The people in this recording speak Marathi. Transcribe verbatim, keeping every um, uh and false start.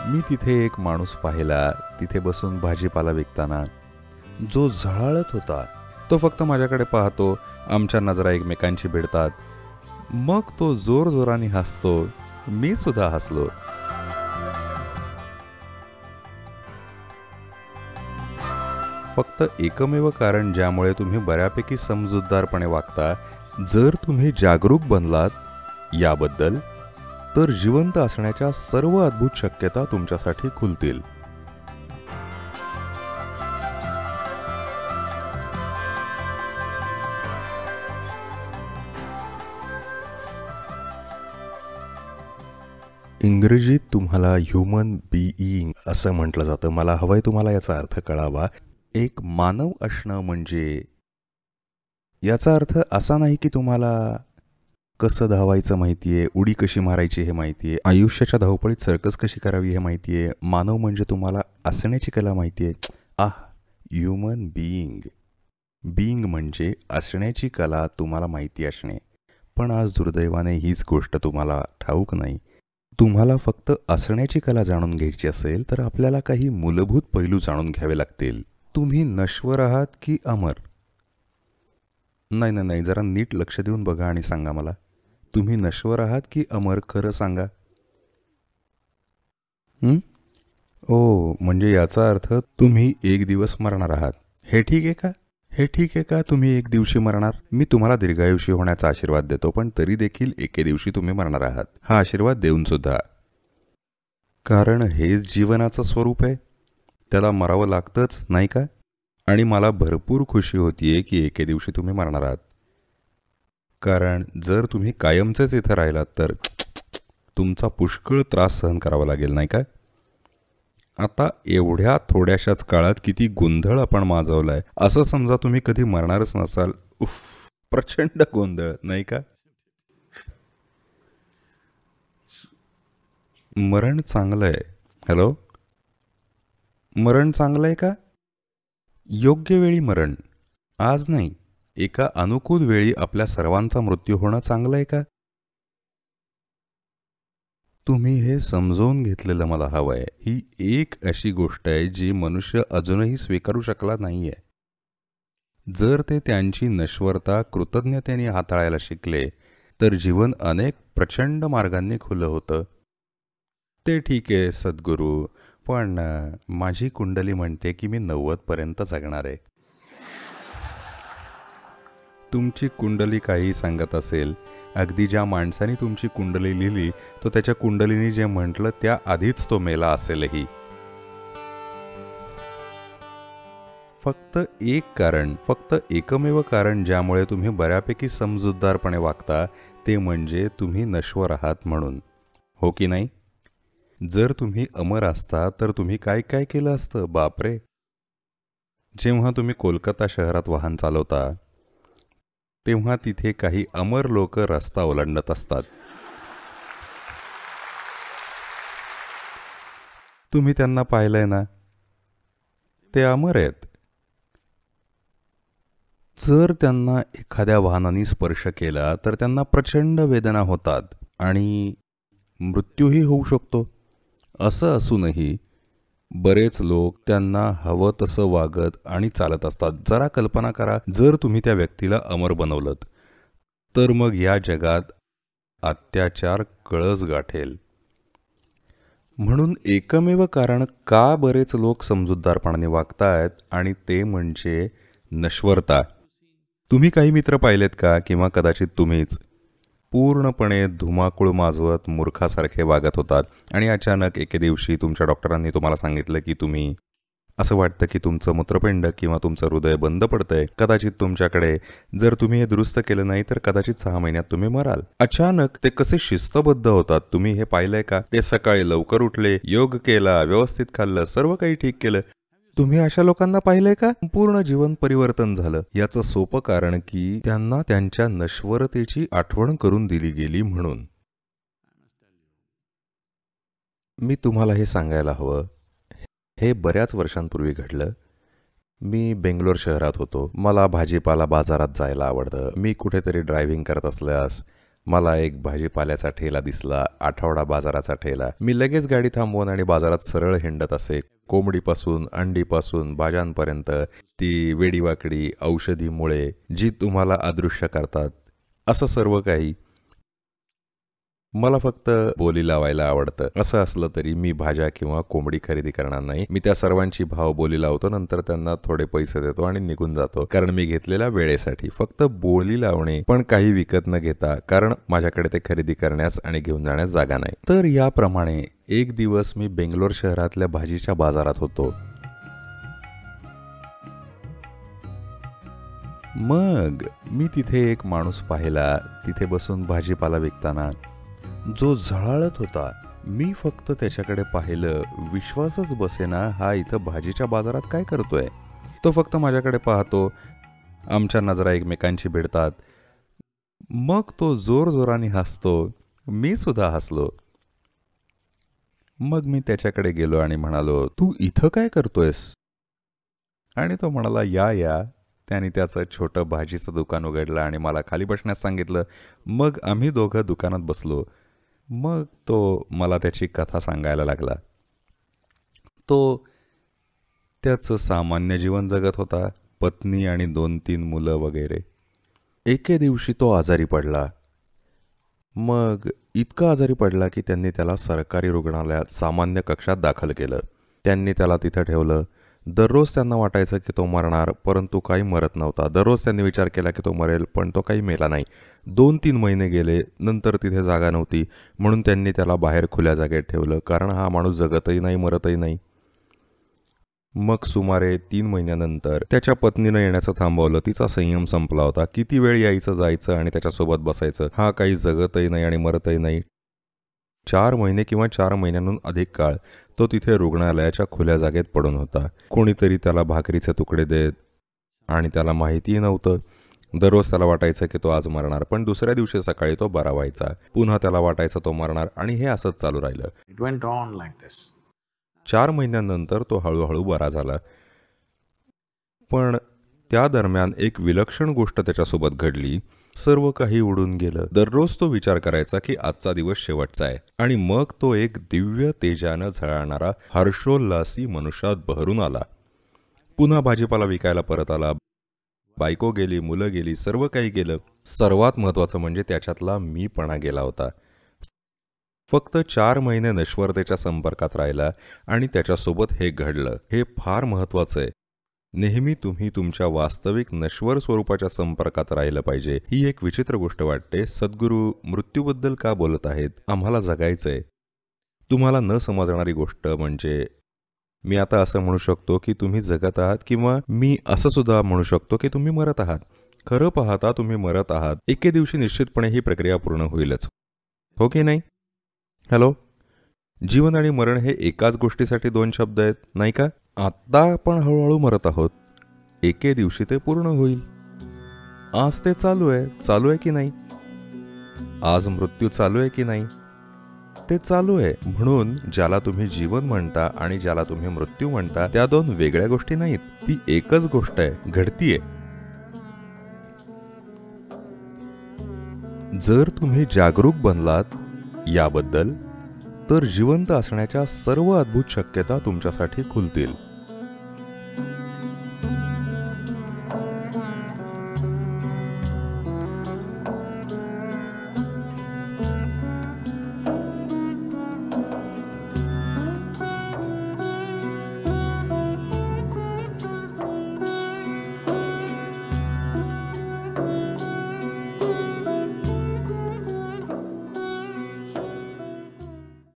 मी तिथे एक माणूस पाहिला, तिथे बसून भाजीपाला विकताना. जो झळाळत होता तो फक्त माझ्याकडे पाहतो. आमच्या नजरा एकमेकांची भिडतात. मग तो जोर जोराने हसतो. मी सुद्धा हसलो. फक्त एकमेव कारण ज्यामुळे तुम्ही बऱ्यापैकी समजूतदारपणे वागता, जर तुम्ही जागरूक बनलात याबद्दल, तर जिवंत असण्याच्या सर्व अद्भुत शक्यता तुमच्यासाठी खुलतील. इंग्रजीत तुम्हाला ह्युमन बीइंग असं म्हटलं जातं. मला हवंय तुम्हाला याचा अर्थ कळावा. एक मानव असणं म्हणजे याचा अर्थ असा नाही की तुम्हाला कसं धावायचं माहिती आहे, उडी कशी मारायची हे माहिती आहे, आयुष्याच्या धावपळीत सर्कस कशी करावी हे माहिती आहे. मानव म्हणजे तुम्हाला असण्याची कला माहिती आहे. आह, ह्युमन बीइंग. बीइंग म्हणजे असण्याची कला तुम्हाला माहिती असणे. पण आज दुर्दैवाने हीच गोष्ट तुम्हाला ठाऊक नाही. तुम्हाला फक्त असण्याची कला जाणून घ्यायची असेल तर आपल्याला काही मूलभूत पैलू जाणून घ्यावे लागतील. तुम्ही नश्वर आहात की अमर? नाही नाही नाही जरा नीट लक्ष देऊन बघा आणि सांगा मला. तुम्ही नश्वर आहात की अमर? खरं सांगा. ओ, म्हणजे याचा अर्थ तुम्ही एक दिवस मरणार आहात. हे ठीक आहे का? हे ठीक आहे का तुम्ही एक दिवशी मरणार? मी तुम्हाला दीर्घायुषी होण्याचा आशीर्वाद देतो, पण तरी देखील एके दिवशी तुम्ही मरणार आहात हा आशीर्वाद देऊन सुद्धा. कारण हेच जीवनाचं स्वरूप आहे. त्याला मरावं लागतंच नाही का? आणि मला भरपूर खुशी होतीये की एके दिवशी तुम्ही मरणार आहात. कारण जर तुम्ही कायमचेच इथं राहिलात तर तुमचा पुष्कळ त्रास सहन करावा लागेल नाही का? आता एवढ्या थोड्याशाच काळात किती गोंधळ आपण माजवलाय. असं समजा तुम्ही कधी मरणारच नसाल. उफ, प्रचंड गोंधळ नाही का? मरण चांगलंय. हॅलो, मरण चांगलंय का? योग्य वेळी मरण. आज नाही, एका अनुकूल वेळी आपल्या सर्वांचा मृत्यू होणं चांगलंय का? तुम्ही हे समजून घेतलेलं मला हवंय. ही एक अशी गोष्ट आहे जी मनुष्य अजूनही स्वीकारू शकला नाहीये. जर ते त्यांची नश्वरता कृतज्ञतेने हाताळायला शिकले तर जीवन अनेक प्रचंड मार्गांनी खुलं होतं. ते ठीक आहे सद्गुरू, पण माझी कुंडली म्हणते की मी नव्वद पर्यंत जगणार आहे. तुमची कुंडली काही सांगत असेल. अगदी ज्या माणसाने तुमची कुंडली लिहिली तो त्याच्या कुंडलीने जे म्हटलं त्या आधीच तो मेला असेलही. फक्त एक कारण, फक्त एकमेव कारण ज्यामुळे तुम्ही बऱ्यापैकी समजूतदारपणे वागता ते म्हणजे तुम्ही नश्वर आहात म्हणून. हो की नाही? जर तुम्ही अमर असता तर तुम्ही काय काय केलं असतं? बापरे. जेव्हा तुम्ही कोलकाता शहरात वाहन चालवता तेव्हा तिथे काही अमर लोक रस्ता ओलांडत असतात. तुम्ही त्यांना पाहिलंय ना? ते अमर आहेत. जर त्यांना एखाद्या वाहनाने स्पर्श केला तर त्यांना प्रचंड वेदना होतात आणि मृत्यूही होऊ शकतो. असं असूनही बरेच लोक त्यांना हवं तसं वागत आणि चालत असतात. जरा कल्पना करा, जर तुम्ही त्या व्यक्तीला अमर बनवलं तर मग या जगात अत्याचार कळस गाठेल. म्हणून एकमेव कारण का बरेच लोक समजूतदारपणाने वागतायत आणि ते म्हणजे नश्वरता. तुम्ही काही मित्र पाहिलेत का, किंवा कदाचित तुम्हीच पूर्णपणे धुमाकूळ माजवत मूर्खासारखे वागत होतात आणि अचानक एके दिवशी तुमच्या डॉक्टरांनी तुम्हाला सांगितलं की तुम्ही असं वाटतं की तुमचं मूत्रपिंड किंवा तुमचं हृदय बंद पडतंय. कदाचित तुमच्याकडे जर तुम्ही हे दुरुस्त केलं नाही तर कदाचित सहा महिन्यात तुम्ही मराल. अचानक ते कसे शिस्तबद्ध होतात तुम्ही हे पाहिलंय का? ते सकाळी लवकर उठले, योग केला, व्यवस्थित खाल्लं, सर्व काही ठीक केलं. तुम्ही अशा लोकांना पाहिलंय का? पूर्ण जीवन परिवर्तन झालं. याचं सोपं कारण की त्यांना त्यांच्या नश्वरतेची आठवण करून दिली गेली म्हणून. मी तुम्हाला हे सांगायला हवं, हे बऱ्याच वर्षांपूर्वी घडलं. मी बेंगलोर शहरात होतो. मला भाजीपाला बाजारात जायला आवडतं. मी कुठेतरी ड्रायव्हिंग करत असल्यास मला एक भाजीपाल्याचा ठेला दिसला, आठवडा बाजाराचा ठेला. मी लगेच गाडी थांबवून आणि बाजारात सरळ हिंडत असे. कोंबडीपासून, अंडीपासून, भाज्यांपर्यंत, ती वेडीवाकडी, औषधी मुळे जी तुम्हाला अदृश्य करतात, असं सर्व काही. मला फक्त बोली लावायला आवडतं. असं असलं तरी मी भाज्या किंवा कोंबडी खरेदी करणार नाही. मी त्या सर्वांची भाव बोली लावतो, नंतर त्यांना थोडे पैसे देतो आणि निघून जातो, कारण मी घेतलेल्या वेळेसाठी फक्त बोली लावणे, पण काही विकत न घेता, कारण माझ्याकडे ते खरेदी करण्यास आणि घेऊन जाण्यास जागा नाही. तर याप्रमाणे एक दिवस मी बेंगलोर शहरातल्या भाजीच्या बाजारात होतो. मग मी तिथे एक माणूस पाहिला, तिथे बसून भाजीपाला विकताना, जो झळाळत होता. मी फक्त त्याच्याकडे पाहिलं, विश्वासच बसेना, हा इथं भाजीच्या बाजारात काय करतोय. तो फक्त माझ्याकडे पाहतो, आमच्या नजरा एकमेकांची भिडतात. मग तो जोरजोराने हसतो, मी सुद्धा हसलो. मग मी त्याच्याकडे गेलो आणि म्हणालो, तू इथं काय करतोयस? आणि तो म्हणाला, या या. त्याने त्याचं छोटं भाजीचं दुकान उघडलं आणि मला खाली बसण्यास सांगितलं. मग आम्ही दोघं दुकानात बसलो. मग तो मला त्याची कथा सांगायला लागला. तो त्याचं सामान्य जीवन जगत होता, पत्नी आणि दोन तीन मुलं वगैरे. एके दिवशी तो आजारी पडला. मग इतका आजारी पडला की त्यांनी त्याला सरकारी रुग्णालयात सामान्य कक्षात दाखल केलं. त्यांनी त्याला तिथं ठेवलं. दररोज त्यांना वाटायचं की तो मरणार, परंतु काही मरत नव्हता. दररोज त्यांनी विचार केला की तो मरेल, पण तो काही मेला नाही. दोन तीन महिने गेले, नंतर तिथे जागा नव्हती, म्हणून त्यांनी त्याला बाहेर खुल्या जागेत ठेवलं, कारण हा माणूस जगतही नाही, मरतही नाही. मग सुमारे तीन महिन्यानंतर त्याच्या पत्नीनं येण्याचं थांबवलं. तिचा संयम संपला होता. किती वेळ यायचं जायचं आणि त्याच्यासोबत बसायचं. हा काही जगतही नाही आणि मरतही नाही. चार महिने किंवा चार महिन्यांहून अधिक काळ तो तिथे रुग्णालयाच्या खुल्या जागेत पडून होता. कोणीतरी त्याला भाकरीचे तुकडे देत आणि त्याला माहितीही नव्हतं. दररोज त्याला वाटायचं की तो आज मरणार, पण दुसऱ्या दिवशी सकाळी तो बरा व्हायचा. पुन्हा त्याला वाटायचं तो मरणार, आणि हे असंच चालू राहिलं. It went on like this. चार महिन्यानंतर तो हळूहळू बरा झाला. पण त्या दरम्यान एक विलक्षण गोष्ट त्याच्यासोबत घडली. सर्व काही उडून गेलं. दररोज तो विचार करायचा की आजचा दिवस शेवटचा आहे, आणि मग तो एक दिव्य तेजानं झळाळणारा हर्षोल्लासी मनुष्यात बहरून आला. पुन्हा भाजीपाला विकायला परत आला. बायको गेली, मुलं गेली, सर्व काही गेलं. सर्वात महत्वाचं म्हणजे त्याच्यातला मीपणा गेला होता. फक्त चार महिने नश्वरतेच्या संपर्कात राहिला आणि त्याच्यासोबत हे घडलं. हे फार महत्वाचं आहे. नेहमी तुम्ही तुमच्या वास्तविक नश्वर स्वरूपाच्या संपर्कात राहिलं पाहिजे. ही एक विचित्र गोष्ट वाटते. सद्गुरू मृत्यूबद्दल का बोलत आहेत? आम्हाला जगायचंय. तुम्हाला न समजणारी गोष्ट म्हणजे, मी आता असं म्हणू शकतो की तुम्ही जगत आहात, किंवा मी असं सुद्धा म्हणू शकतो की तुम्ही मरत आहात. खरं पाहता तुम्ही मरत आहात. एके दिवशी निश्चितपणे ही प्रक्रिया पूर्ण होईलच, हो की नाही? हॅलो, जीवन आणि मरण हे एकाच गोष्टीसाठी दोन शब्द आहेत, नाही का? आत्ता आपण हळूहळू मरत आहोत. एके दिवशी ते पूर्ण होईल. आज ते चालू आहे. चालू आहे की नाही? आज मृत्यू चालू आहे की नाही? ते चालू आहे. म्हणून ज्याला तुम्ही जीवन म्हणता आणि ज्याला तुम्ही मृत्यू म्हणता, त्या दोन वेगळ्या गोष्टी नाहीत. ती एकच गोष्ट आहे, घडतीये. जर तुम्ही जागरूक बनलात याबद्दल, तर जिवंत असण्याच्या सर्व अद्भुत शक्यता तुमच्यासाठी खुलतील.